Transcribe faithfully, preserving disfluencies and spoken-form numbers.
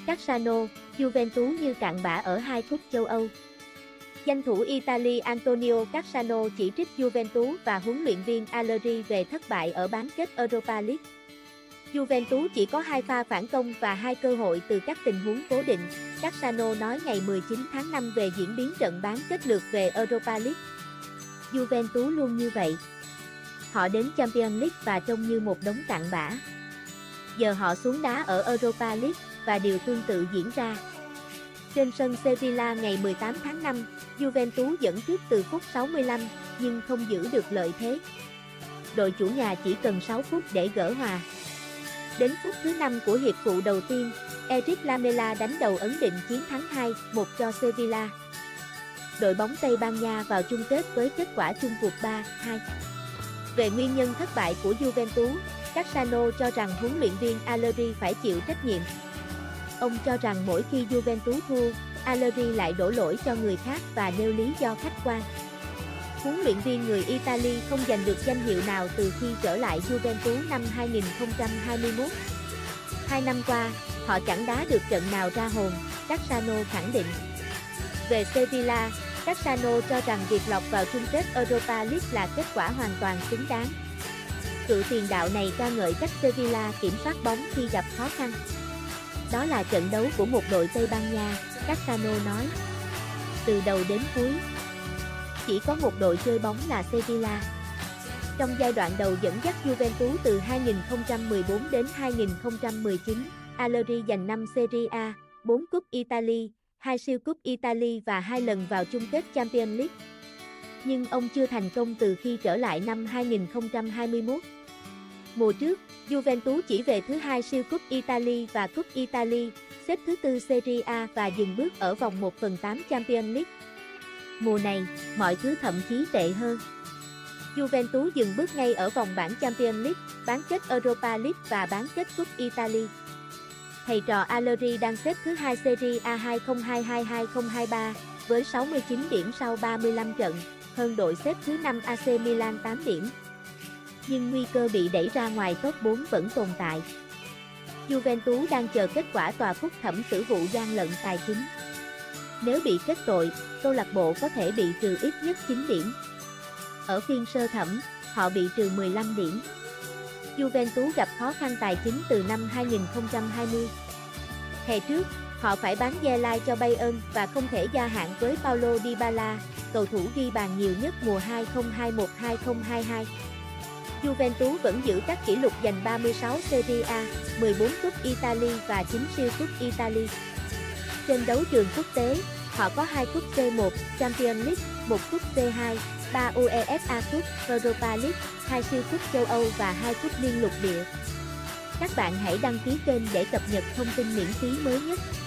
Cassano, Juventus như cạn bã ở hai cúp châu Âu. Danh thủ Italy Antonio Cassano chỉ trích Juventus và huấn luyện viên Allegri về thất bại ở bán kết Europa League. Juventus chỉ có hai pha phản công và hai cơ hội từ các tình huống cố định, Cassano nói ngày mười chín tháng năm về diễn biến trận bán kết lượt về Europa League. Juventus luôn như vậy. Họ đến Champions League và trông như một đống cặn bã. Giờ họ xuống đá ở Europa League và điều tương tự diễn ra. Trên sân Sevilla ngày mười tám tháng năm, Juventus dẫn trước từ phút sáu mươi lăm, nhưng không giữ được lợi thế. Đội chủ nhà chỉ cần sáu phút để gỡ hòa. Đến phút thứ năm của hiệp phụ đầu tiên, Eric Lamela đánh đầu ấn định chiến thắng hai một cho Sevilla. Đội bóng Tây Ban Nha vào chung kết với kết quả chung cuộc ba hai. Về nguyên nhân thất bại của Juventus, Cassano cho rằng huấn luyện viên Allegri phải chịu trách nhiệm. Ông cho rằng mỗi khi Juventus thua, Allegri lại đổ lỗi cho người khác và nêu lý do khách quan. Huấn luyện viên người Italy không giành được danh hiệu nào từ khi trở lại Juventus năm hai nghìn không trăm hai mươi mốt. Hai năm qua, họ chẳng đá được trận nào ra hồn, Cassano khẳng định. Về Sevilla, Cassano cho rằng việc lọt vào chung kết Europa League là kết quả hoàn toàn xứng đáng. Cựu tiền đạo này ca ngợi cách Sevilla kiểm soát bóng khi gặp khó khăn. Đó là trận đấu của một đội Tây Ban Nha, Cassano nói. Từ đầu đến cuối, chỉ có một đội chơi bóng là Sevilla. Trong giai đoạn đầu dẫn dắt Juventus từ hai nghìn không trăm mười bốn đến hai nghìn không trăm mười chín, Allegri giành năm Serie A, bốn cúp Italy, hai siêu cúp Italy và hai lần vào chung kết Champions League. Nhưng ông chưa thành công từ khi trở lại năm hai nghìn không trăm hai mươi mốt. Mùa trước, Juventus chỉ về thứ hai siêu cúp Italy và cúp Italy, xếp thứ tư Serie A và dừng bước ở vòng một phần tám Champions League. Mùa này, mọi thứ thậm chí tệ hơn. Juventus dừng bước ngay ở vòng bảng Champions League, bán kết Europa League và bán kết cúp Italy. Thầy trò Allegri đang xếp thứ hai Serie A hai không hai hai hai không hai ba với sáu mươi chín điểm sau ba mươi lăm trận, hơn đội xếp thứ năm a xê Milan tám điểm. Nhưng nguy cơ bị đẩy ra ngoài top bốn vẫn tồn tại. Juventus đang chờ kết quả tòa phúc thẩm xử vụ gian lận tài chính. Nếu bị kết tội, câu lạc bộ có thể bị trừ ít nhất chín điểm. Ở phiên sơ thẩm, họ bị trừ mười lăm điểm. Juventus gặp khó khăn tài chính từ năm hai nghìn không trăm hai mươi. Hè trước, họ phải bán Zlatan cho Bayern và không thể gia hạn với Paulo Dybala, cầu thủ ghi bàn nhiều nhất mùa hai không hai mốt hai không hai hai. Juventus vẫn giữ các kỷ lục giành ba mươi sáu Serie A, mười bốn cúp Italy và chín siêu cúp Italy. Trên đấu trường quốc tế, họ có hai cúp xê một, Champions League, một cúp xê hai, ba UEFA Cup, Europa League, hai siêu cúp châu Âu và hai cúp liên lục địa. Các bạn hãy đăng ký kênh để cập nhật thông tin miễn phí mới nhất.